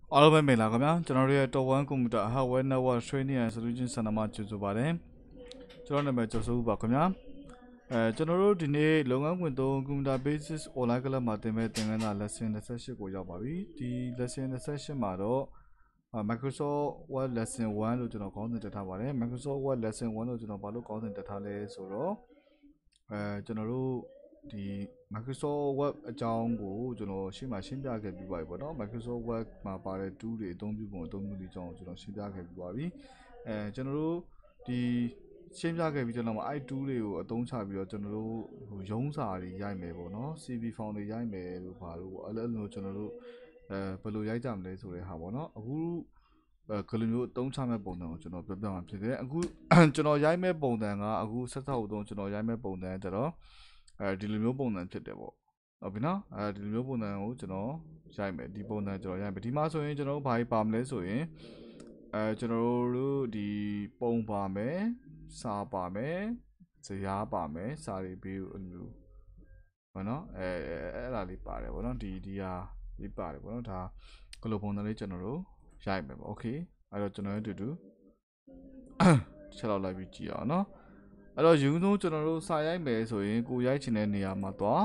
အားလုံးပဲမင်္ဂလာခင်ဗျာကျွန်တော်တို့ရဲ့ Top 1 Computer Hardware Network Training and Solution Center မှာကြိုဆိုပါတယ်ကျွန်တော်နာမည်ကျော်စိုးဦးပါခင်ဗျာကျွန်တော်တို့ဒီနေ့လုပ်ငန်းခွင်3 Computer Basis Online Class မှာသင်မဲ့သင်ခန်းစာ Lesson 28ကိုရောက်ပါပြီဒီ Lesson 28မှာတော့Microsoft Word Lesson 1လို့ကျွန်တော်ခေါင်းစဉ်တက်ထားပါတယ် Microsoft Word Lesson 1လို့ကျွန်တော်ဘာလို့ခေါင်းစဉ်တက်ထားလဲဆိုတော့ကျွန်တော်တို့ဒီ Microsoft Word အကြောင်းကိုကျွန်တော်ရှင်းပြခဲ့ပြီးပါပြီပေါ့နော် Microsoft Word မှာပါတဲ့ tool တွေအသုံးပြုပုံအသုံးပြုနည်းအကြောင်းကိုကျွန်တော်ရှင်းပြခဲ့ပြီးပါပြီကျွန်တော်တို့ဒီရှင်းပြခဲ့ပြီးကျွန်တော်အဲ့ tool တွေကိုအသုံးချပြီးတော့ကျွန်တော်တို့ရုံးစာတွေရိုက်မယ်ပေါ့နော် CV form တွေရိုက်မယ်လို့ပါလို့အဲ့လိုကျွန်တော်တို့ဘယ်လိုရိုက်ကြမလဲဆိုတဲ့ဟာပေါ့နော်အခုကလေးမျိုးအသုံးချမဲ့ပုံစံကိုကျွန်တော်ပြောပြမှာဖြစ်တယ်အခုကျွန်တော်ရိုက်မဲ့ပုံစံကအခုဆက်ဆောက်အသုံးကျွန်တော်ရိုက်မဲ့ပုံစံကျတော့ဒီလိုမျိုးပုံစံဖြစ်တယ်ပေါ့ဟုတ်ပြီနော်ဒီလိုမျိုးပုံစံကိုကျွန်တော်ရိုက်မယ်ဒီပုံစံကျွန်တော်ရိုက်မယ်ဒီမှာဆိုရင်ကျွန်တော်ဘာပါမလဲဆိုရင်ကျွန်တော်တို့ဒီပုံပါမယ်စာပါမယ်ဇယားပါမယ်စာတွေပြီးအဲ့လိုပေါ့နော်အဲ့ဒါလေးပါတယ်ပေါ့နော်ဒီဟာလေးပါတယ်ပေါ့နော်ဒါကလိုပုံစံလေးကျွန်တော်တို့ရိုက်မယ်ပေါ့โอเคအဲ့တော့ကျွန်တော်တို့အတူတူချက်လောက်လိုက်ပြီးကြည့်အောင်နော်အဲ့တော့ယူဆုံးကျွန်တော်တို့စာရိုက်မယ်ဆိုရင်ကိုရိုက်ချင်တဲ့နေရာမှာသွား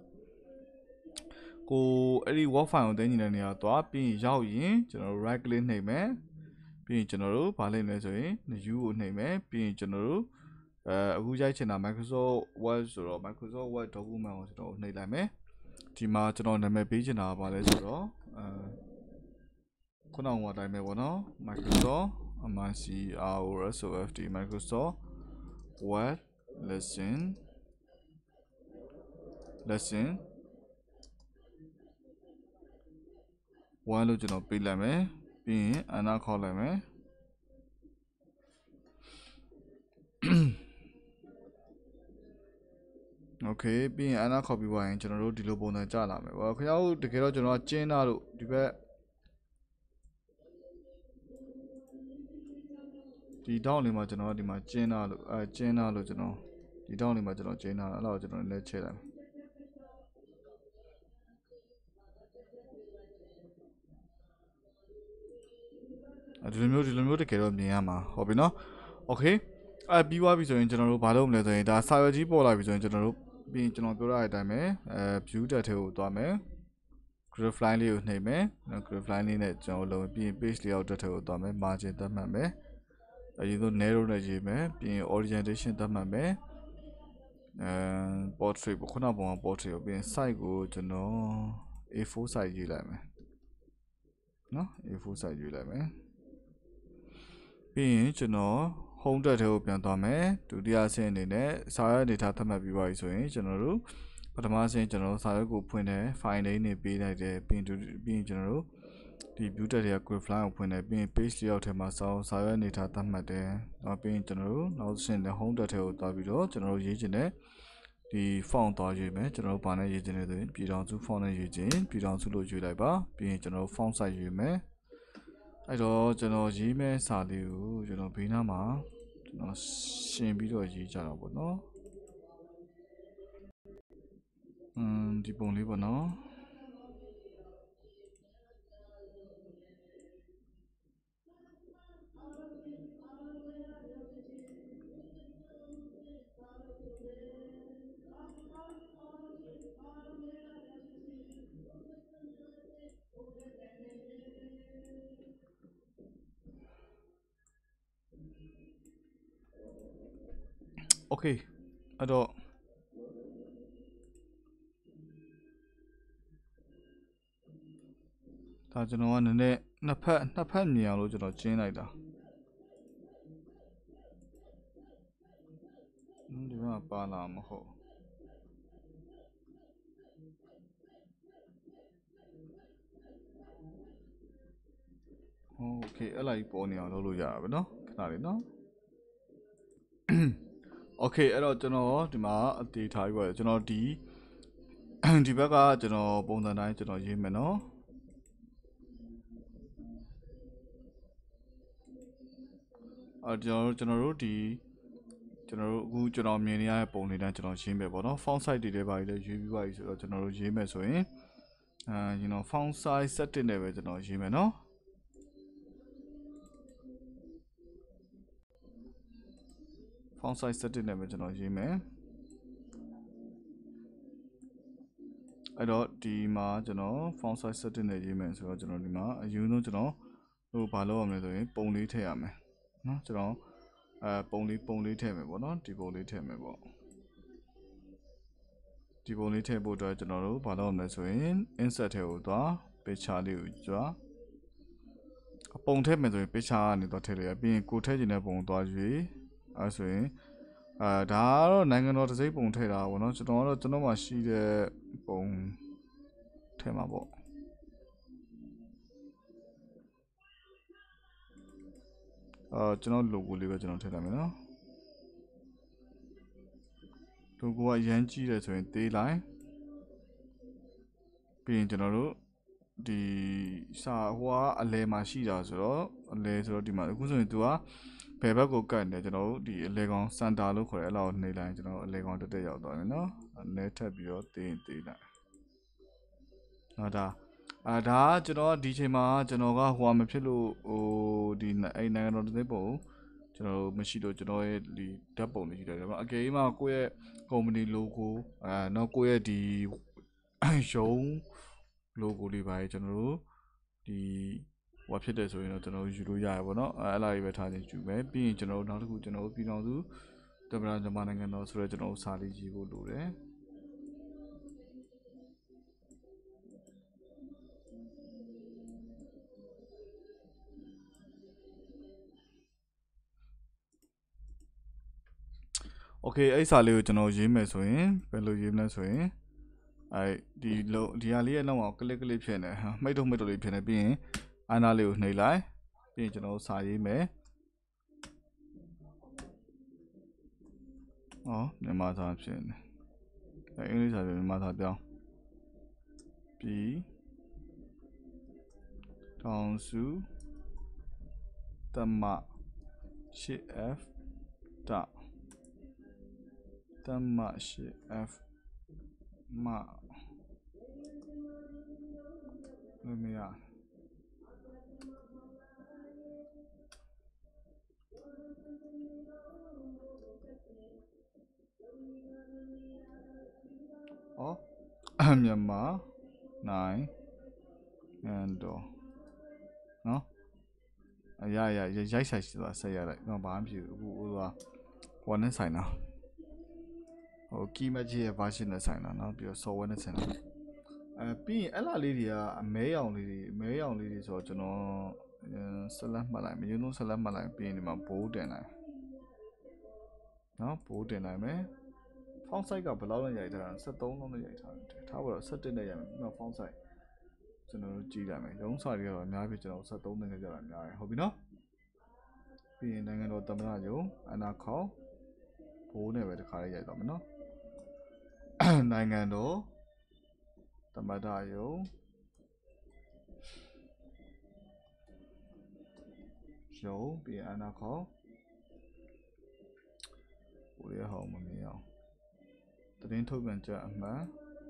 ကိုအဲ့ဒီ Word file ကိုတင်နေတဲ့နေရာသွားပြီးရောက်ရင်ကျွန်တော်တို့ right click နှိပ်မယ်ပြီးရင်ကျွန်တော်တို့ဗာလိမ့်လဲဆိုရင် new ကိုနှိပ်မယ်ပြီးရင်ကျွန်တော်တို့အခုရိုက်ချင်တာ Microsoft Word ဆိုတော့ Microsoft Word document ကိုကျွန်တော်နှိပ်လိုက်မယ်ဒီမှာကျွန်တော်နာမည်ပေးချင်တာဗာလဲဆိုတော့ခုနကတိုင်းပဲပေါ့နော် Microsoft MICROSOFT Microsoft Word lesson 1လို့ကျွန်တော်ပေးလိုက်မယ်ပြီးရင်အနာခေါ်လိုက်မယ်โอเคပြီးရင်အနာခေါ်ပြီးသွားရင်ကျွန်တော်တို့ဒီလိုပုံစံကြာလာမယ်ပေါ့ခင်ဗျားတို့တကယ်တော့ကျွန်တော်ကျင်းသားလို့ဒီဘက်ဒီတောင်းလေးမှာကျွန်တော်ဒီမှာကျင်းသားလို့ကျင်းသားလို့ကျွန်တော်ဒီတောင်းလေးမှာကျွန်တော်ကျင်းသားအဲ့တော့ကျွန်တော်လည်းချဲလိုက်မယ်ဒီလိုမျိုးတကယ်တော့မြင်ရမှာဟုတ်ပြီနော်โอเคပြီးသွားပြီဆိုရင်ကျွန်တော်တို့ဘာလုပ်မလဲဆိုရင်ဒါစာရွက်ကြီးပေါ်လာပြီဆိုရင်ကျွန်တော်တို့ပြီးရင်ကျွန်တော်ပြောရတဲ့အတိုင်းပဲview tab ထဲကိုသွားမယ် graph line လေးကိုနှိပ်မယ် graph line လေးနဲ့ကျွန်တော်လုံးပြီးရင် page layout tab ထဲကိုသွားမယ် margin သတ်မှတ်မယ်အရင်ဆုံး narrow နဲ့ရေးမယ်ပြီးရင် orientation သတ်မှတ်မယ်portrait ခုနပုံက portrait ကိုပြီးရင် size ကိုကျွန်တော် A4 size ရေးလိုက်မယ်နော် A4 size ရေးလိုက်မယ်ပြီးရင်ကျွန်တော် home tab ထဲကိုပြန်သွားမယ်ဒုတိယအဆင့်အနေနဲ့စာရွက် data သတ်မှတ်ပြီးပါပြီဆိုရင်ကျွန်တော်တို့ပထမအဆင့်ကျွန်တော်တို့စာရွက်ကိုဖွင့်တယ် file name နဲ့ပေးလိုက်တယ်ပြီးရင်ကျွန်တော်တို့ဒီ view tab တွေက graph line ကိုဖွင့်တယ်ပြီးရင် page layout ထဲမှာစာရွက် data သတ်မှတ်တယ်နောက်ပြီးရင်ကျွန်တော်တို့နောက်အဆင့်နဲ့ home tab ထဲကိုသွားပြီးတော့ကျွန်တော်တို့ရေးချင်တဲ့ဒီ font သွားရွေးမယ်ကျွန်တော်တို့ဘာနဲ့ရေးချင်လဲဆိုရင်ပြည်ထောင်စု font နဲ့ရေးချင်ပြည်ထောင်စုလို့ရွေးလိုက်ပါပြီးရင်ကျွန်တော်တို့ font size ရွေးမယ်အဲ့တော့ကျွန်တော်ရေးမဲ့စာလေးကိုကျွန်တော်ဘေးနားမှာကျွန်တော်ရှင်းပြီးတော့ရေးကြတာပေါ့နော်ဒီပုံလေးပေါ့နော်โอเคအဲ့တော့ဒါကျွန်တော်ကနည်းနည်းနှစ်ဖက်မြင်အောင်လို့ကျွန်တော်ကျင်းလိုက်တာဒီမှာပါလာမဟုတ်โอเคအဲ့လိုက်ပေါ်နေအောင်လုပ်လို့ရတာပဲเนาะခဏလေးเนาะโอเคအဲ့တော့ကျွန်တော်ဒီမှာအသေးထားပြီးပါကျွန်တော်ဒီဘက်ကကျွန်တော်ပုံစံတိုင်းကျွန်တော်ရေးမယ်เนาะကျွန်တော်တို့ဒီကျွန်တော်တို့အခုကျွန်တော်မြင်နေရတဲ့ပုံလေးတိုင်းကျွန်တော်ရေးမယ်ပေါ့နော် font size တွေပါလေရေးပြီးပါပြီဆိုတော့ကျွန်တော်တို့ရေးမယ်ဆိုရင်font size setting နဲ့ပဲကျွန်တော်ရေးမယ်နော် font size setting နဲ့ပဲကျွန်တော်ရေးမယ်အဲ့တော့ဒီမှာကျွန်တော် font size setting နဲ့ရေးမယ်ဆိုတော့ကျွန်တော်ဒီမှာအရင်ဆုံးကျွန်တော်ဟိုဘာလုပ်ရမလဲဆိုရင်ပုံလေးထည့်ရမယ်နော်ကျွန်တော်ပုံလေးထည့်မယ်ပေါ့နော်ဒီပုံလေးထည့်မယ်ပေါ့ဒီပုံလေးထည့်ဖို့အတွက်ကျွန်တော်တို့ဘာလုပ်ရမလဲဆိုရင် insert ထဲကိုသွား picture လေးကိုကြွားပုံထည့်မယ်ဆိုရင် picture ကနေသွားထည့်လိုက်ရပြီးရင်ကိုထည့်ချင်တဲ့ပုံသွားရွေးအဲဆိုရင်ဒါကတော့နိုင်ငံတော်တစ်စိမ့်ပုံထည့်တာပေါ့နော်ကျွန်တော်မှာရှိတဲ့ပုံထည့်မှာပေါ့ကျွန်တော် logo လေးပဲကျွန်တော်ထည့်လိုက်မယ်နော် logo ကရမ်းကြီးတယ်ဆိုရင်သေးလိုက်ပြီးရင်ကျွန်တော်တို့ဒီစာဟိုကအလဲမှာရှိတာဆိုတော့အလဲဆိုတော့ဒီမှာအခုဆိုရင် तू ကဘယ်ဘက်ကိုကတ်နေကျွန်တော်တို့ဒီအလဲကောင်စင်တာလို့ခေါ်တယ်အဲ့လောက်နှိပ်လိုက်ကျွန်တော်အလဲကောင်တက်ရောက်သွားတယ်နော်နဲထပ်ပြီးတော့သေးလိုက်နော်ဒါဒါကျွန်တော်ဒီချိန်မှာကျွန်တော်ကဟိုမဖြစ်လို့ဟိုဒီအဲ့နိုင်ငံတော်တစ်ပုံကျွန်တော်မရှိလို့ကျွန်တော်ရဲ့ဒီဓာတ်ပုံတွေရှိတယ်ဒါပေမဲ့အကယ်၍မှကိုယ့်ရဲ့ company logo နောက်ကိုယ့်ရဲ့ဒီရုံး logo လေးပါကျွန်တော်တို့ဒီဟိုဖြစ်တယ်ဆိုရင်တော့ကျွန်တော်ယူလို့ရရပါတော့အဲ့လားကြီးပဲထားခြင်းယူမယ်ပြီးရင်ကျွန်တော်နောက်တစ်ခုကျွန်တော်ပြည်တော်စုတမန်တော်မြန်မာနိုင်ငံတော်ဆိုတော့ကျွန်တော်စာလေးရေးဖို့လိုတယ်โอเคအဲ့စာလေးကိုကျွန်တော်ရေးမယ်ဆိုရင်ဘယ်လိုရေးမလဲဆိုရင်ဒီဟာလေးရဲ့နောက်မှာကလစ်ဖြစ်နေမှိတ်တော့လေးဖြစ်နေပြီးရင်အနာလေးကိုနှိပ်လိုက်ပြီးရင်ကျွန်တော်စာရေးမယ်မြန်မာစာဖြစ်နေအင်္ဂလိပ်စာမြန်မာစာပြောင်းပြီးတောင်စုတမ 8F တမ 8F မမရမြန်မာနိုင်and နော်ရိုက်ဆိုင်ဆိုတာဆက်ရလိုက်တော့ဘာမှမဖြစ်ဘူးအခုဟိုနဲ့ဆိုင်တာဟို key match ရဲ့ version နဲ့ဆိုင်တာနော်ပြီးတော့ software နဲ့ဆိုင်တာပြီးရင်အဲ့လာလေးတွေကအမဲရောင်လေးတွေဆိုတော့ကျွန်တော်ဆက်လက်မှတ်လိုက်မင်းတို့ဆက်လက်မှတ်လိုက်ပြီးရင်ဒီမှာဘိုးတင်လိုက်နော်ဘိုးတင်လိုက်မယ် font size ကဘယ်လောက်နဲ့ရိုက်ထားတာ73လောက်နဲ့ရိုက်ထားတယ်ထားပါတော့17နဲ့ရိုက်မယ်ပြီးတော့ font size ကျွန်တော်တို့ကြည့်လိုက်မယ်ရုံးစာတွေကတော့အများကြီးကျွန်တော်73နဲ့ကြတာအများကြီးဟုတ်ပြီနော်ပြီးရင်နိုင်ငံတော်သမ္မတရုံးအနာခေါ်ဘိုးနဲ့ပဲတစ်ခါလေးရိုက်သွားမယ်နော်နိုင်ငံတော်သမ္မတရုံးပြီးရင်အနာခေါ်ဘိုးရဟောင်းမမြင်အောင်သတင်းထုတ်ပြန်ချက်အမှန်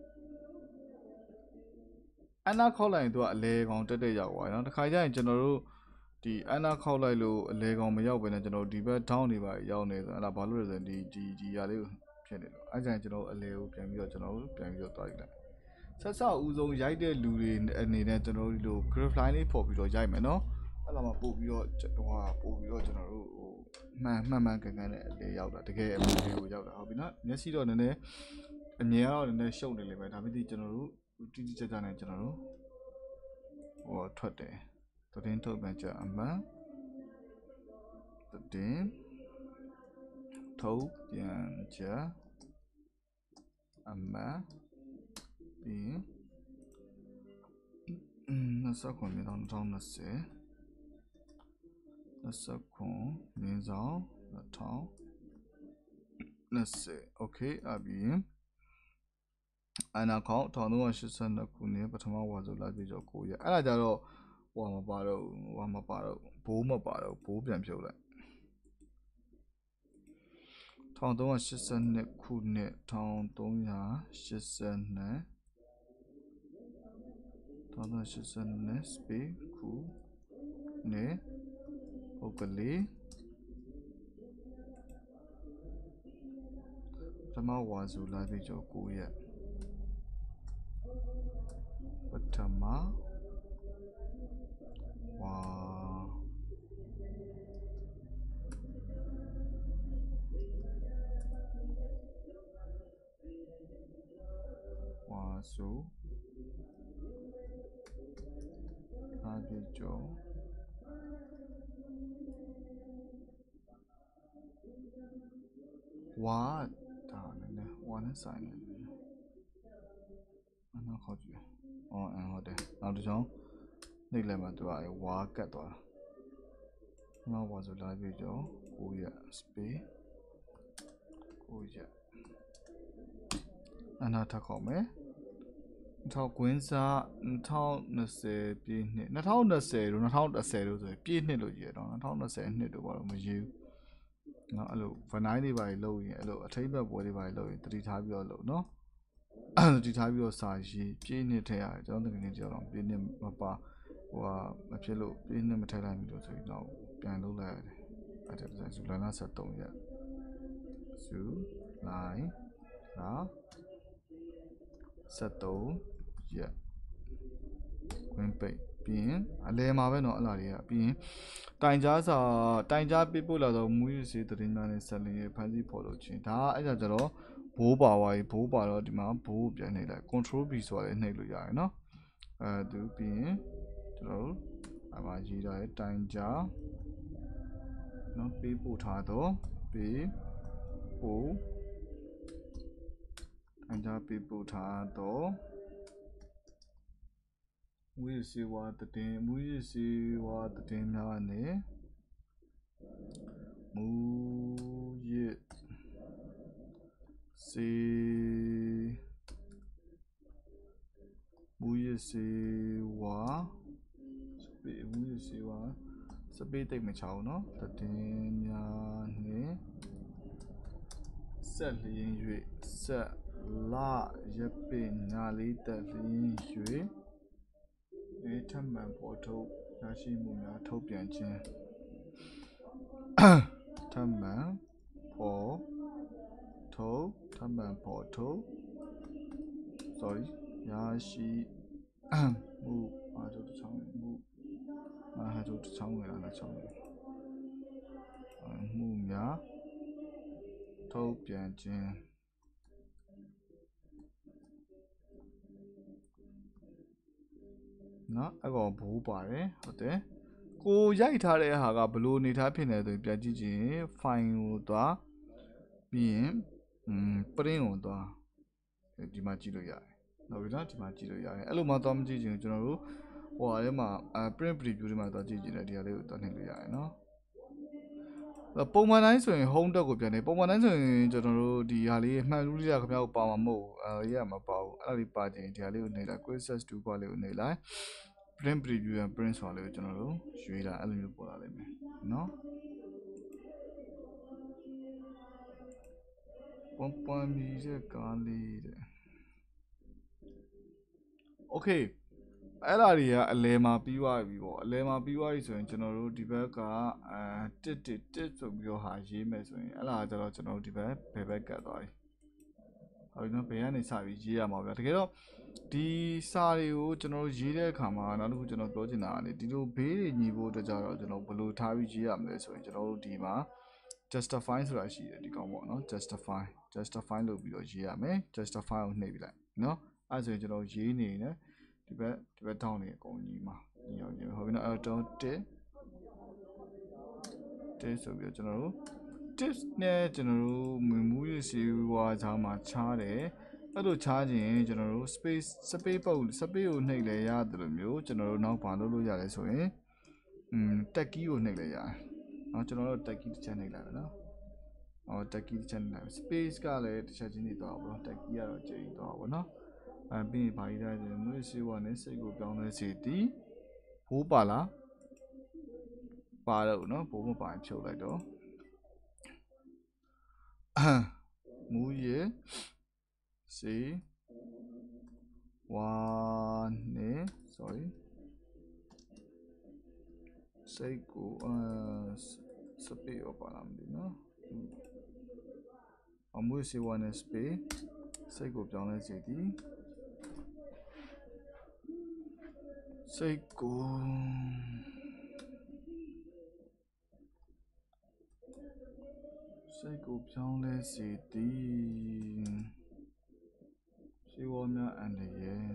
အနာခေါ်လိုက်ရင်သူကအလဲကောင်တက်ရောက်သွားတယ်နော်တစ်ခါကျရင်ကျွန်တော်တို့ဒီအနာခေါက်လိုက်လို့အလဲကောင်မရောက်ဘဲနဲ့ကျွန်တော်ဒီဘက် down နေပါရောက်နေဆိုအဲ့ဒါဘာလို့လဲဆိုရင်ဒီຢာလေးကိုဖြစ်နေလို့အဲ့ကျရင်ကျွန်တော်အလဲကိုပြန်ပြီးတော့သွားယူလိုက်ဆက်စဦးဆုံးရိုက်တဲ့လူတွေအနေနဲ့ကျွန်တော်တို့ဒီလို graph line လေးပေါ်ပြီးတော့ရိုက်မယ်နော်အဲ့လိုမှပို့ပြီးတော့ပို့ပြီးတော့ကျွန်တော်တို့ဟိုမှန်ကန်နဲ့အလဲရောက်တာတကယ်အမှန်လေးကိုရောက်တာဟုတ်ပြီနော်မျက်စိတော့နည်းနည်းအမြင်ကတော့နည်းနည်းရှုပ်နေလိမ့်မယ်ဒါပေမဲ့ကျွန်တော်တို့တိတိကျကျနဲ့ကျွန်တော်တို့ထွက်တယ်သတင်းထုတ်ပြန်ချက်အမှန်သတင်းထုတ်ပြန်ချက်အမှန်ပြီး29မြင်းဆောင်2020 29မြင်းဆောင်2020 okay အပြင်အနာခေါ1382ခုနှစ်ပထမဝါဆိုလာပြီးတော့9ရက်အဲ့ဒါကြတော့ဟိုမပါတော့ဘိုးမပါတော့ဘိုးပြန်ဖြုတ်လိုက်1382ခုနှစ်1382 space ခုနှစ်ဟုတ်ကလေး Patama wazu labijo kuya. Patama wazu labijo wa da ne wa ne sai ne ana khao jiဟုတ်တယ်နောက်တစ်ချောင်းနှိပ်လိုက်မှသူကဝါကတ်သွားတာဝါဆိုလာပြီကြော9ရက် space 9ရက်အနာထပ်ခေါက်မယ်2000ကွင်းစား2020ပြည့်နှစ်2020တို့2010တို့ဆိုပြည့်နှစ်လို့ရေးရတော့2020နှစ်တို့ဘာလို့မရေးဘူးเนาะအဲ့လိုဗနိုင်တွေပါလို့ရင်အဲ့လိုအထိပ္ပယ်ပွဲတွေပါလို့ရင်တတိထားပြီးတော့လို့เนาะတတိထားပြီးတော့စာရေးပြည့်နှစ်ထည့်ရတယ်ကျွန်တော်တကယ်ကြောက်တော့ပြည့်နှစ်မပါဟိုမဖြစ်လို့ပြည့်နှစ်မထည့်လိုက်ဘူးလို့ဆိုပြီးတော့ပြန်လုပ်လိုက်ရတယ်အဲ့ဒါဆိုဇူလိုင်လ23ရက်ဇူလိုင်လ23ရက်ခွင့်ပိတ်ပြီးရင်အလဲမှာပဲเนาะအဲ့လာတွေကပြီးရင်တိုင်ကြားပေးပို့လာတော့မူရစီတရင်များနဲ့ဆက်လင်းရဲ့ဖန်စီဖော်လို့ချင်းဒါအဲ့ဒါကြတော့ဘိုးပါဝါကြီးဘိုးပါတော့ဒီမှာဘိုးပြန်နှိပ်လိုက် control B ဆိုတာလည်းနှိပ်လို့ရတယ်เนาะသူပြီးရင်ကျွန်တော်တို့အမှာရေးထားတဲ့တိုင်ကြားเนาะပေးပို့ထားတော့ပေးပို့တိုင်ကြားပေးပို့ထားတော့မူရစီဝါတည်များနဲ့မူရစီဝါစပေးတိတ်မချအောင်เนาะတည်များနဲ့ဆက်လျင်း၍ဆက်လာရပ်ပင်ညာလေးတက်လျင်း၍ထပ်မံပေါ်ထုတ်ရရှိမှုများထုတ်ပြန်ခြင်းထပ်မံပေါ်ထုတ်ရရှိမှုအားထုတ်ချောင်းမှုအားထုတ်ချောင်းရတာချောင်းမှုများထုတ်ပြန်ခြင်းနော်အဲ့ကောင်ဘိုးပါတယ်ဟုတ်တယ်ကိုရိုက်ထားတဲ့ဟာကဘလို့အနေထားဖြစ်နေတယ်ဆိုပြန်ကြည့်ကြည့် file ကိုသွားပြီးရင်print ကိုသွားဒီမှာကြည့်လို့ရတယ်နော်ပြီးတော့ဒီမှာကြည့်လို့ရတယ်အဲ့လိုမှသွားမကြည့်ချင်ကျွန်တော်တို့ဟိုဟာထဲမှာprint preview တွေမှာသွားကြည့်ကြည့်တယ်ဒီဟာလေးကိုသွားနှိပ်လို့ရတယ်နော်ပုံမှန်တိုင်းဆိုရင် home tab ကိုပြန်နေပုံမှန်တိုင်းဆိုရင်ကျွန်တော်တို့ဒီဟာလေးမှန်လူလေးခင်ဗျားကိုပါမှာမဟုတ်ဘူးရေးရမှာပါဘူးအဲ့ဒီပါခြင်းဒီဟာလေးကိုနှိပ်လိုက် quick search 2 bar လေးကိုနှိပ်လိုက် print preview and print ဆိုတာလေးကိုကျွန်တော်တို့ရွေးလာအဲ့လိုမျိုးပေါ်လာလိမ့်မယ်နော်ပွန်မီရဲ့ကားလေးတဲ့ okay အဲ့လာတွေကအလဲမှာပြီးသွားပြီပေါ့အလဲမှာပြီးသွားပြီဆိုရင်ကျွန်တော်တို့ဒီဘက်ကတစ်ဆိုပြီးတော့ဟာရေးမယ်ဆိုရင်အဲ့လာကျတော့ကျွန်တော်တို့ဒီဘက်ဘယ်ဘက်ကတ်သွားပြီဟုတ်ပြီနော်ဘယ်ကနေစပြီးရေးရမှာဗျာတကယ်တော့ဒီစာတွေကိုကျွန်တော်တို့ရေးတဲ့အခါမှာနောက်တစ်ခုကျွန်တော်ပြောချင်တာကလေဒီလိုဘေးတွေညီဖို့အတွက်ကြတော့ကျွန်တော်ဘယ်လိုထားပြီးရေးရမလဲဆိုရင်ကျွန်တော်တို့ဒီမှာ justify ဆိုတာရှိတယ်ဒီကောင်ပေါ့နော် justify လုပ်ပြီးတော့ရေးရမယ် justify ကိုနှိပ်ပြီးလိုက်နော်အဲ့ဆိုရင်ကျွန်တော်ရေးနေနေဒီဘက်ထောင်းနေအကုန်ကြီးမှာညီအောင်ရေးဟုတ်ပြီနော်အဲ့တော့တစ်ဆိုပြီးတော့ကျွန်တော်တို့ tips နဲ့ကျွန်တော်တို့မူရစီဝါချာမှာချားတယ်အဲ့လိုချားခြင်းကျွန်တော်တို့ space ကိုနှိပ်လဲရတယ်လို့မျိုးကျွန်တော်တို့နောက်ဘာလုပ်လို့ရလဲဆိုရင်တက် key ကိုနှိပ်လဲရတယ်เนาะကျွန်တော်တို့တက် key တစ်ချက်နှိပ်လိုက်မယ်เนาะတက် key တစ်ချက်နှိပ်လိုက် space ကလည်းတစ်ချက်ချင်းနေသွားပါဘောတက် key ကတော့ကျိန်သွားပါဘောเนาะပြီးရင်ဘာကြီးလဲဆိုရင်မွေးစီဝါနဲ့စိတ်ကိုပြောင်းလဲစေသည်ဘိုးပါလားပါတော့เนาะဘိုးမပါရင်ဖြုတ်လိုက်တော့မူရစီဝါနဲ့ sorry စိတ်ကိုစပေရောပါလားမသိနော်မွေးစေဝါနဲ့ space စိတ်ကိုပြောင်းလဲစေသည်စိတ်ကိုပြောင်းလဲစေသည်စေဝါများအန္တရာယ်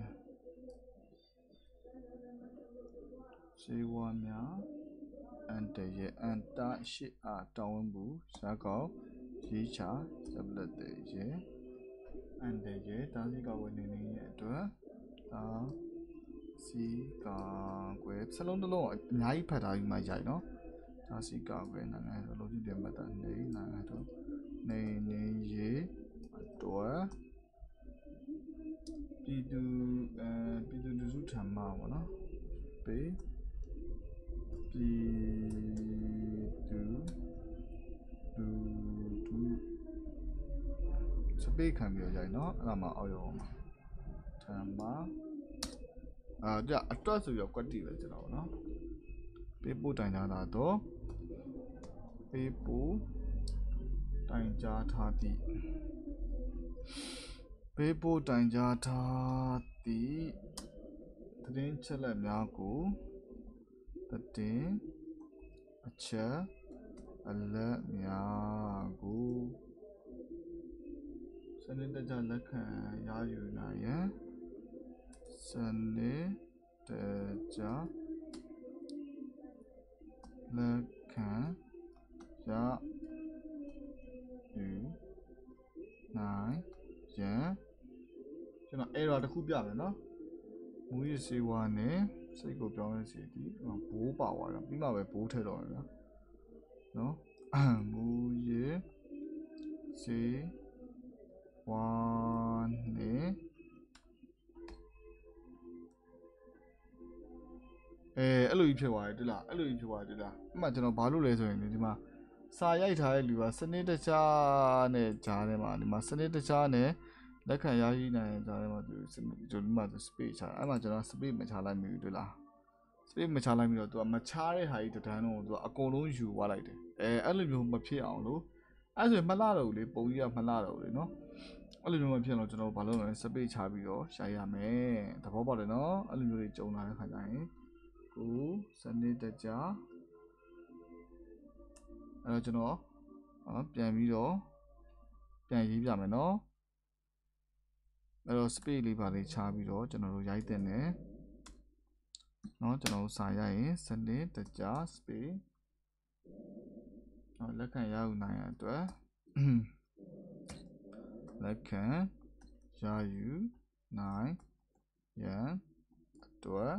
စေဝါများအန္တရာယ်အန္တရှိအားတောင်းဝန်မှုရှားကောက်ရေးချရပ်လက်တဲ့ရေအန္တရာယ်တားဆီးကာကွယ်နေရဲ့အတွက်ဒါစီကာကွယ်စလုံးတစ်လုံးအများကြီးဖတ်ထားပြီးမှရိုက်နော်ဒါစီကာကွယ်နိုင်ငံတော်လုံးပြမှတ်တာနေနိုင်ငံတော်နေရေးအတွက်ပြည်သူလူထုထံမှပေါ့နော်ပေးပြည်သူလူထုစပေးခံပြီးရိုက်နော်အဲ့ဒါမှအောက်ရောက်အောင်ထံမှကြအတွက်ဆိုရောကွက်တီပဲကျွန်တော်နော်ပေးပို့တိုင်ကြားတာတော့ပေးပို့တိုင်ကြားထားသည့်ပေးပို့တိုင်ကြားထားသည့်သတင်းချက်လက်များကိုသတင်းအချက်အလက်များကိုစနစ်တကျလက်ခံရယူနိုင်ရန်စနစ်တကျလက်ခံရယူနိုင်ရန်ကျွန်တော် error တစ်ခုပြမယ်နော်မူရည်စေဝါနဲ့စိတ်ကိုပြောင်းလဲစေသည်ဘိုးပါသွားတာပြီးမှပဲဘိုးထည့်တော့မယ်ဗျာနော်မူရည်စေဝါနဲ့အဲ့လိုကြီးဖြစ်သွားတယ်တွေ့လားအဲ့လိုကြီးဖြစ်သွားတယ်တွေ့လားအမှကျွန်တော်ဘာလို့လဲဆိုရင်ဒီမှာစာရိုက်ထားတဲ့လူကစနစ်တကျနဲ့ဂျားထဲမှာဒီမှာစနစ်တကျနဲ့လက်ခံရရှိနိုင်တဲ့ဂျားထဲမှာသူဒီမှာ space ချတာအဲ့မှာကျွန်တော် space မချလိုက်မိဘူးတွေ့လား space မချလိုက်မိတော့သူကမချတဲ့ဟာကြီးတန်းတော့သူကအကုန်လုံးယူသွားလိုက်တယ်အဲ့လိုမျိုးမဖြစ်အောင်လို့အဲ့ဆိုရင်မလှတော့ဘူးလေပုံကြီးကမလှတော့ဘူးလေနော်အဲ့လိုမျိုးမဖြစ်တော့ကျွန်တော်ဘာလို့လဲ space ချပြီးတော့ရှာရမယ်သဘောပေါက်တယ်နော်အဲ့လိုမျိုးတွေကြုံလာတဲ့ခါကျရင်ကိုစနစ်တကျအဲ့တော့ကျွန်တော်ပြန်ပြီးတော့ပြန်ရေးပြမယ်နော်အဲ့တော့ space လေးပါလေးချပြီးတော့ကျွန်တော်တို့ရိုက်တဲ့နဲ့နော်ကျွန်တော်တို့စာရိုက်ရင်စနစ်တကျ space လက်ခံရယူနိုင်ရတဲ့အတွက်လက်ခံရယူနိုင်ရန်အတွက်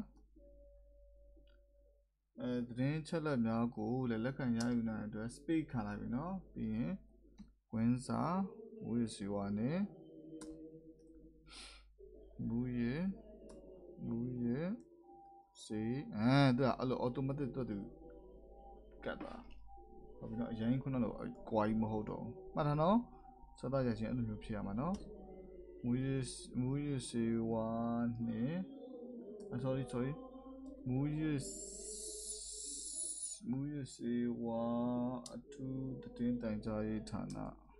သတင်းချက်လက်များကိုလည်းလက်ခံရယူနိုင်တဲ့အတွက် space ခံလိုက်ပြီနော်ပြီးရင်ဝင်စာမူရစီဝါနဲ့မူရစေသူကအဲ့လို automatic တော့သူကတ်သွားဟုတ်ပြီနော်အရင်ခုနကတော့ကွာကြီးမဟုတ်တော့မှတ်ထားနော်စသရချင်းအဲ့လိုမျိုးဖြစ်ရမှာနော်မူရစေဝါနဲ့ sorry မူရစေဝါအထူးသတင်းတိုင်ကြားရေးဌာန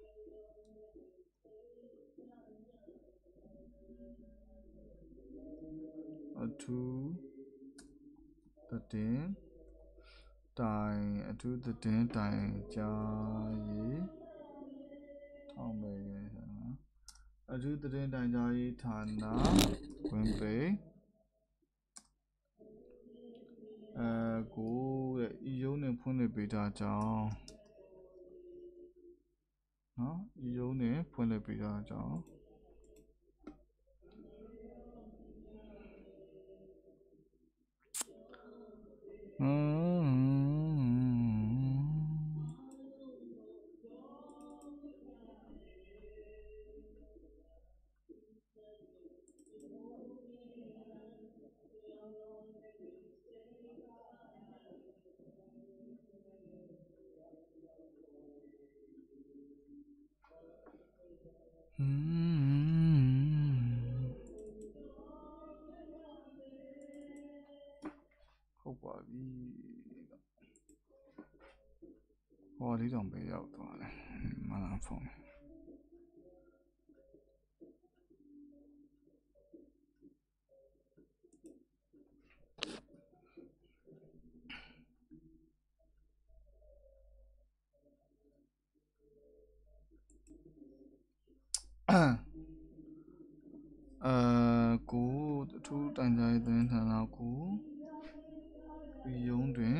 အထူးသတင်းတိုင်ကြားရေးထောင်ပဲရဲ့အထူးသတင်းတိုင်ကြားရေးဌာနဝင်ပေကိုတဲ့ဤရုံးနဲ့ဖွင့်လှစ်ပေးထားကြောင်းနော်ဤရုံးနဲ့ဖွင့်လှစ်ပေးထားကြောင်းဟုတ်ပါပြီဟောလေးတောင်ပဲရောက်သွားတယ်မလားဖုန်းကိုအထူးတိုင်ကြားရေးသတင်းဌာနကိုဒီရုံးတွင်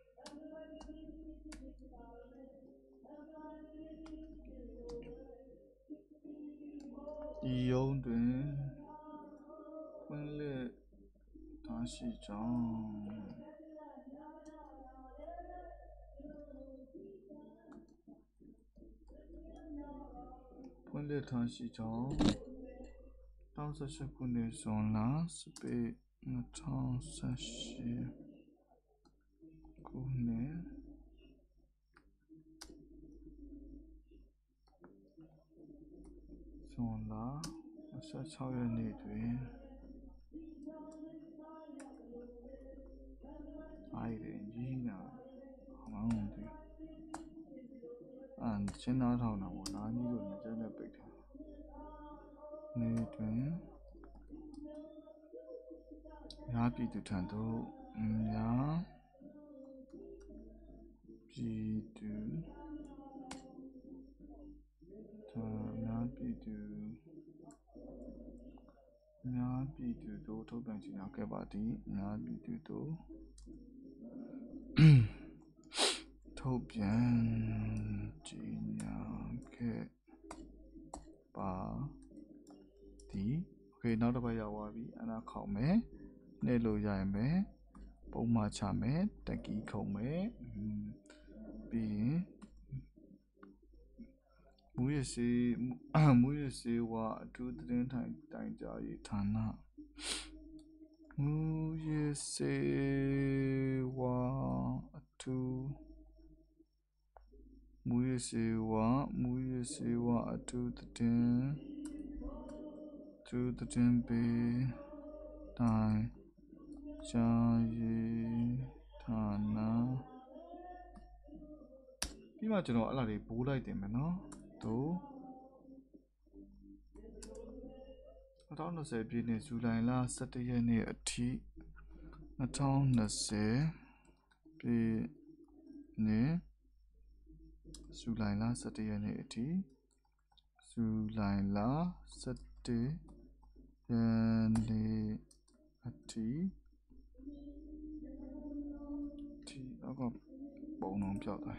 ဖွင့်လှစ်ထားရှိကြောင်း2018ခုနှစ်ဇွန်လစပိတ်2018ခုနှစ်ဇွန်လ26ရက်နေ့တွင်အားရကြီးနာမှန်တယ်ချင်းနာထောင်တာပေါ့နားကြီးလို့လည်းနဲ့ပိတ်ထားနေ့တွင်များပြည်သူထံသို့များပြည်သူတို့ထုတ်ပြန်ကြေညာခဲ့ပါသည်များပြည်သူတို့ထုတ်ပြန်ကြေညာခဲ့ပါသည်โอเคနောက်တစ်ပတ်ရောက်သွားပြီအဲ့ဒါခေါက်မယ်နှိပ်လို့ရရင်ပဲပုံမှန်ချမယ်တက်ကီခုံမယ်ပြီးရင်မူရစေဝါအထူးသတင်းတိုင်ကြားရေးဌာနမူရစေဝါအထူးသတင်းပေးတိုင်ကြားရေးဌာနပြီးမှကျွန်တော်အဲ့လာတွေဘိုးလိုက်တင်မယ်နော်တို့2020ပြည့်နှစ်ဇူလိုင်လ17ရက်နေ့အထိ2020ပြည့်နှစ်ဇူလိုင်လ17ရက်နေ့အထိနောက်ကပုံလုံးပြောက်သွား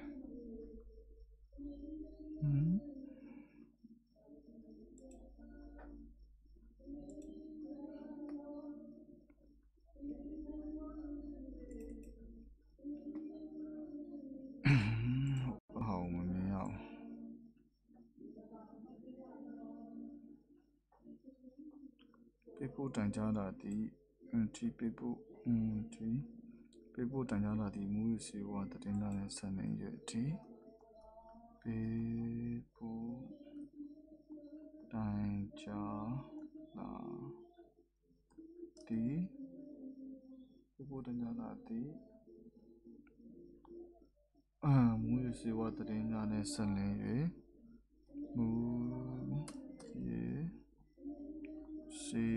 ပေးပို့တိုင်ကြားလာသည့်ပေးပို့တိုင်ကြားလာသည့်မူရစေဝါသတင်းများနဲ့ဆက်နွယ်၍ပေးပို့တိုင်ကြားလာသည့်မူရစေဝါသတင်းများနဲ့ဆက်နွယ်၍မူရစေ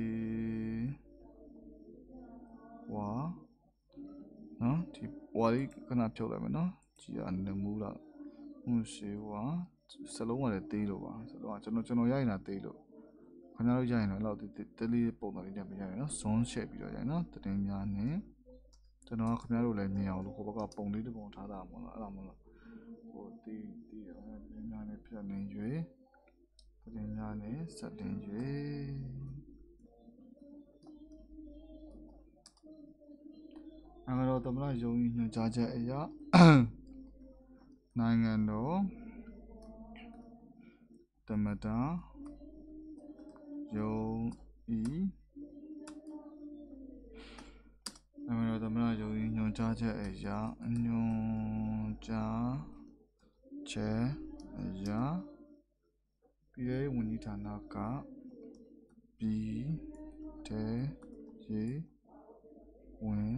ဝါနော်ဒီဝါလေးခဏဖြုတ်လိုက်မယ်နော်ကြည်ရမူလာမူစေဝါစလုံးကလည်းသေးလို့ပါစလုံးကကျွန်တော်ရရင်တာသေးလို့ခင်ဗျားတို့ရရင်တော့အဲ့လောက်တလေးပုံစံလေးနဲ့မရရင်နော်ဇွန်းချက်ပြီးတော့ရရင်နော်သတင်းများနဲ့ကျွန်တော်ခင်ဗျားတို့လည်းမြင်အောင်လို့ဟိုဘက်ကပုံလေးတစ်ပုံထားတာမဟုတ်လားအဲ့ဒါမဟုတ်လားဟိုတီးတော့သတင်းများနဲ့ဖြတ်နေ၍သတင်းများနဲ့ဆက်တင်၍နိုင်ငံတော်သမ္မတရုံး၏ညွှန်ကြားချက်အရနိုင်ငံတော်သမ္မတရုံး၏ညွှန်ကြားချက်အရပြည်ထောင်စုဝန်ကြီးဌာနကပြည်ထဲရေးဝန်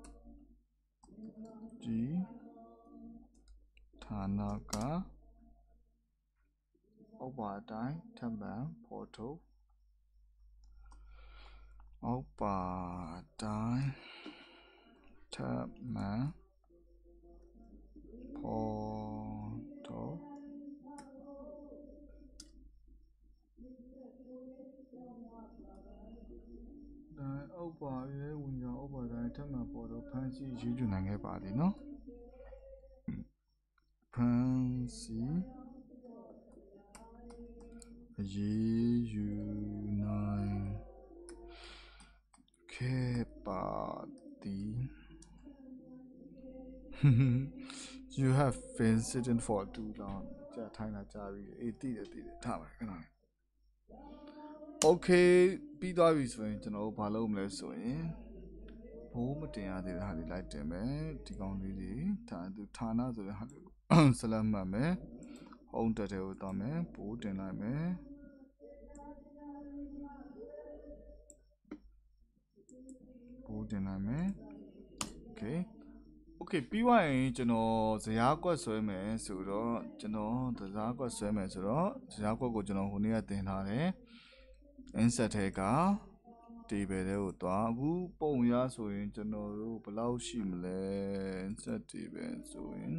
ကြီးဌာနကအောက်ပါအတိုင်းထပ်မံဖော်ထုတ်အောက်ပါအတိုင်းထပ်မံဖော်ထုတ်ပါရဲ့ဝင်ကြောင်းဥပါဒိုင်းထက်မှပေါ်တော့ဖန်စီရေးယူနိုင်ခဲ့ပါသည်နော်ဖန်စီရေးယူနိုင်ခဲ့ပါသည် You have been sitting for too long ကြာထိုင်လာကြာပြီအေးတိတယ်ထားပါခဏလေး Okay ပြီးသွားပြီဆိုရင်ကျွန်တော်တို့ဘာလုပ်မလဲဆိုရင်ဘိုးမတင်ရသေးတဲ့ဟာလေးလိုက်တင်မယ်ဒီကောင်လေးတွေဌာနဆိုတဲ့ဟာလေးကိုဆက်လက်မှတ်မယ် home တက်တဲ့ကိုသွားမယ်ဘိုးတင်လိုက်မယ်ဘိုးတင်လိုက်မယ် Okay ပြီးသွားရင်ကျွန်တော်ဇယားကွက်ဆွဲမယ်ဆိုတော့ကျွန်တော်ဇယားကွက်ဆွဲမယ်ဆိုတော့ဇယားကွက်ကိုကျွန်တော်ဟိုနေ့ကတင်ထားတယ် insert ထဲက table တွေကိုသွားအခုပုံရဆိုရင်ကျွန်တော်တို့ဘယ်လောက်ရှိမလဲ insert table ဆိုရင်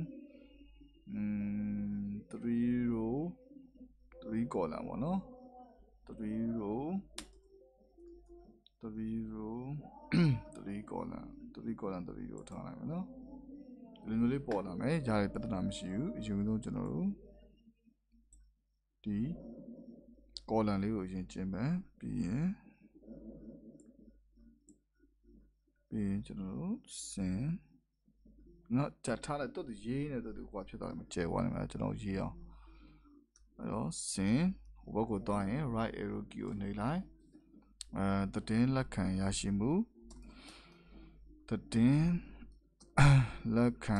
3 row 3 column ပေါ့နော်3 row 3 row 3 column 3 column 3 row ထားလိုက်မယ်နော်ဒီလိုလေးပေါ်လာမယ်ကြားရပြဿနာမရှိဘူးအရင်ဆုံးကျွန်တော်တို့ဒီ column လေးကိုအရင်ကျင်းမယ်ပြီးရင်ကျွန်တော်တို့စင်နော်ကြထားလိုက်တော့ရေးနေတော့ဟိုဖြစ်သွားတယ်မကျဲသွားနေမှာကျွန်တော်ရေးအောင်အဲ့တော့စင်ဟိုဘက်ကိုသွားရင် right arrow key ကိုနှိပ်လိုက်သတင်းလက်ခံရရှိမှုသတင်းလက်ခံ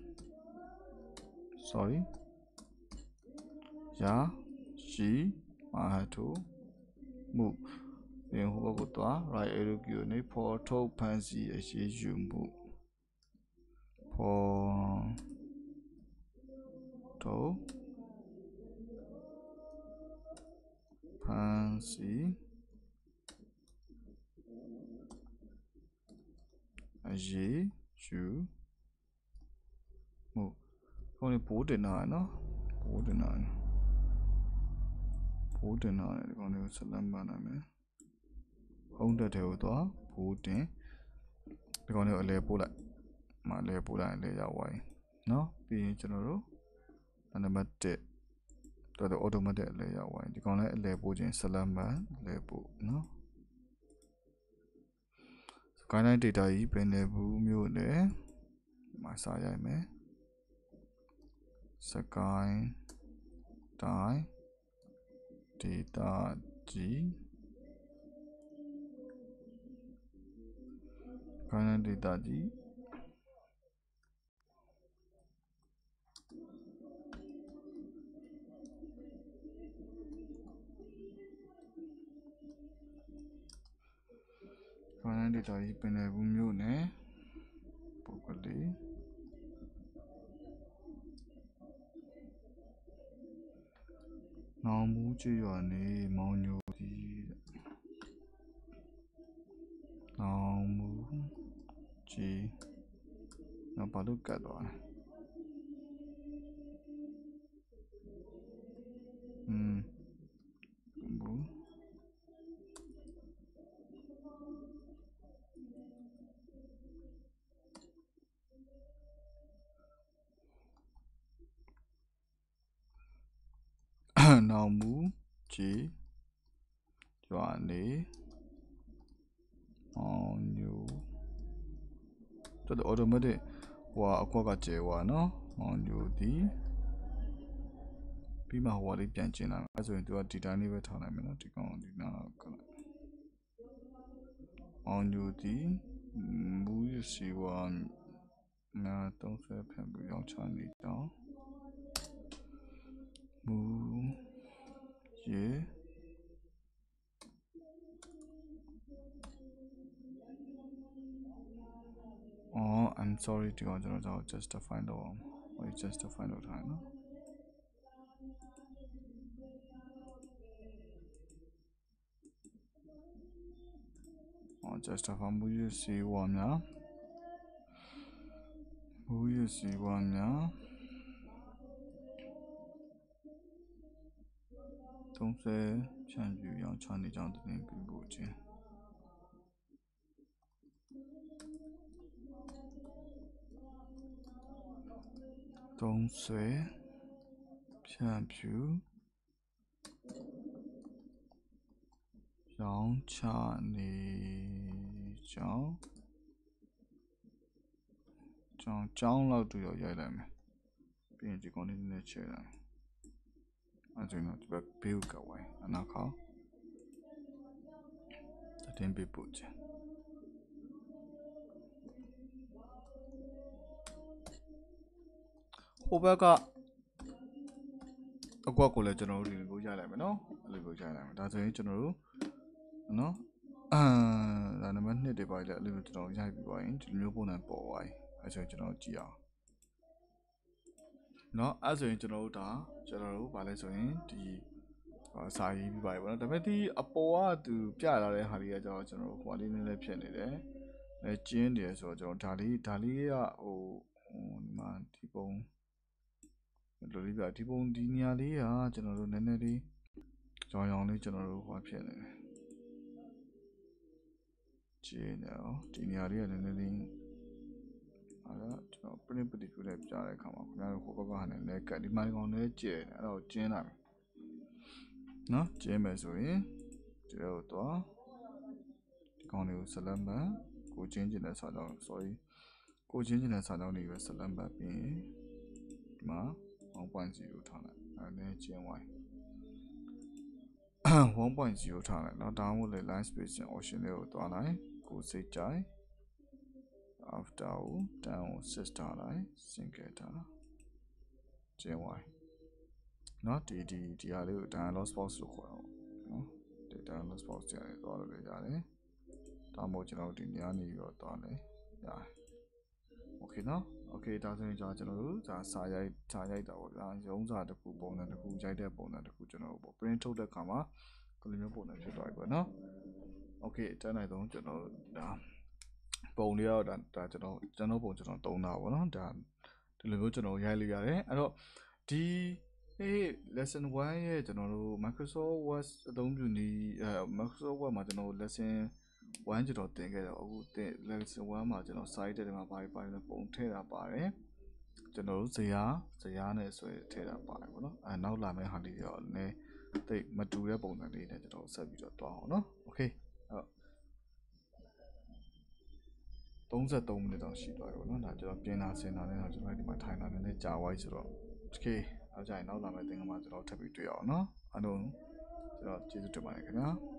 sorry ရရှိမှာတို့မှုပြင်ဟိုဘက်ကိုသွား right arrow key ကိုနှိပ်ဖော်ထုတ်ဖန်ဆီးအရေးယူမှုဖော်ထုတ်ဖန်ဆီးအရေးယူမှုခေါင်းလေးဘိုးတင်တာနော်ဘိုးတင်တာဒီကောင်လေးကိုဆက်လက်မှတ်နိုင်မယ်ဟုံးတက်တဲ့ကိုသွားဘိုးတင်ဒီကောင်လေးကိုအလဲပို့လိုက်မလဲပို့လိုက်အလဲရောက်သွားပြီနော်ပြီးရင်ကျွန်တော်တို့နံပါတ်1တော်တော် automatic အလဲရောက်သွားပြီဒီကောင်လေးအလဲပို့ခြင်းဆက်လက်မှတ်လဲပို့နော်ကိုင်းတိုင်း data ကြီးပင်နေဘူးမျိုးနဲ့မှာစာရိုက်မယ်စကိုင်းတိုင်း data ကြီးကိုင်းတိုင်း data ကြီးကိုင်းတိုင်း data ကြီးပင်နေဘူးမျိုးနဲ့ပုဂ္ဂလိနောင်မူးကျွရွာနေမောင်ညိုကြီးနောင်မူးကြီးနောက်ဘာလို့ကတ်သွားလဲဘူးနောင်မူးကြီးရွာနေမောင်ညိုတော် automatic ဟိုအကွက်ကကျဲသွားနော်မောင်ညိုဒီပြီးမှဟိုလေးပြန်ကျင်လာအဲ့ဆိုရင်သူကဒီတိုင်းလေးပဲထားလိုက်မယ်နော်ဒီကောင်ဒီနာကမောင်ညိုဒီမူးရစီဝါနာ30ဖန်ပြီးအောင်ချနေတော့မူရေ Oh, I'm sorry to go to justify the or justify the time. Oh, justify you see one now. Who you see one now? Don't say change you young Chinese down to the people. သုံးဆွဲဖြန့်ဖြူရောင်းချနေကြောင်းကျောင်းလောက်တူတော့ရိုက်လိုက်မယ်ပြီးရင်ဒီကောင်လေးနည်းနည်းချဲလိုက်အဲဆိုရင်တော့ဒီဘက်ဘေးကိုကပ်ဝိုင်းအနောက်ခေါသတင်းပေးပို့ခြင်းဟိုဘက်ကအကွက်ကိုလည်းကျွန်တော်တို့ဒီလိုရိုက်လိုက်မယ်နော်အဲ့လိုရိုက်လိုက်မယ်ဒါဆိုရင်ကျွန်တော်တို့နော်ဒါနံပါတ်2တွေပါလေအဲ့လိုကျွန်တော်ရိုက်ပြီးသွားရင်ဒီလိုမျိုးပုံစံပေါ်သွားရင်အဲ့ဆိုရင်ကျွန်တော်ကြည့်အောင်နော်အဲ့ဆိုရင်ကျွန်တော်တို့ဗာလဲဆိုရင်ဒီစာရေးပြီးပါပြီပေါ့နော်ဒါပေမဲ့ဒီအပေါ်ကသူပြလာတဲ့ဟာလေးကကျွန်တော်တို့ဟိုလေးနည်းနည်းဖြစ်နေတယ်အဲကျင်းတယ်ဆိုတော့ကျွန်တော်ဒါလေးကဟိုဒီမှာဒီပုံလိုလေးပြဒီပုံဒီနေရာလေးကကျွန်တော်တို့နည်းနည်းလေးကြောင်လေးကျွန်တော်တို့ဟိုဖြစ်နေတယ်ကျင်းတယ်ဒီနေရာလေးကနည်းနည်းလေးအဲ့ဒါကျွန်တော် print preview နဲ့ပြတဲ့အခါမှာခင်ဗျားတို့ဟိုဘက်ကဟာနဲ့လည်းကတ်ဒီမှာကောင်လည်းကျဲတယ်အဲ့တော့ကျင်းလာမယ်နော်ကျင်းမယ်ဆိုရင်ဒီတော့တော့ဒီကောင်လေးကိုselect မှကိုချင်းတဲ့စာကြောင်း sorry ကိုချင်းတဲ့စာကြောင်းလေးပဲselect မှပြီးရင်ဒီမှာ 1.0 ထားလိုက်အဲ့ဒါကျင်းဝိုင်း 1.0 ထားလိုက်เนาะဒါမှမဟုတ်လေ line spacing option လေးကိုတွားလိုက်ကိုစိတ်ကြိုက် after ကို down ကို 6 ထားလိုက် single ထားကျင်းဝိုင်းเนาะဒီဟာလေးကို dialog box လို့ခေါ်တာပေါ့เนาะဒီ dialog box တွေလည်းတွားလို့ရတယ်ဒါမှမဟုတ်ကျွန်တော်တို့ဒီနေရာနေပြီးတော့တွားလဲရတယ် okay เนาะ okay ဒါဆိုရင်ကျွန်တော်တို့ဒါစာရိုက်တာပေါ့ဗျာရုံးစာတစ်ခုပုံစံတစ်ခုရိုက်တဲ့ပုံစံတစ်ခုကျွန်တော်တို့ပေါ့ print ထုတ်တဲ့အခါမှာဒီလိုမျိုးပုံစံဖြစ်သွားပြီပေါ့เนาะ okay တန်းနိုင်ဆုံးကျွန်တော်ဒါပုံလေးတော့ဒါကျွန်တော်ပုံကျွန်တော်သုံးတာပေါ့เนาะဒါဒီလိုမျိုးကျွန်တော်ရိုက်လို့ရတယ်အဲ့တော့ဒီ lesson 1ရဲ့ကျွန်တော်တို့ Microsoft Word အသုံးပြုနည်း Microsoft Word မှာကျွန်တော် lesson 1ကျွန်တော်တင်ခဲ့တော့အခုlesson 1မှာကျွန်တော် site တဲ့မှာဘာလဲပုံထည့်တာပါတယ်ကျွန်တော်တို့ဇရာနဲ့ဆွဲထည့်တာပါတယ်ပေါ့နော်အဲနောက်လာမယ့်ဟာလေးတော့လည်းတိတ်မတူတဲ့ပုံစံလေးနဲ့ကျွန်တော်ဆက်ပြီးတော့တွားအောင်နော် okay 33မိနစ်တော့ရှိသွားပြီပေါ့နော်ဒါကျွန်တော်ပြင်တာဆင်တာနဲ့တော့ကျွန်တော်ဒီမှာထိုင်တာနည်းနည်းကြာသွားပြီဆိုတော့ okay နောက်ကြရင်နောက်လာမယ့်သင်္ကန်းမှာကျွန်တော်ထပ်ပြီးတွေ့အောင်နော်အားလုံးကျွန်တော်ကျေးဇူးတင်ပါတယ်ခင်ဗျာ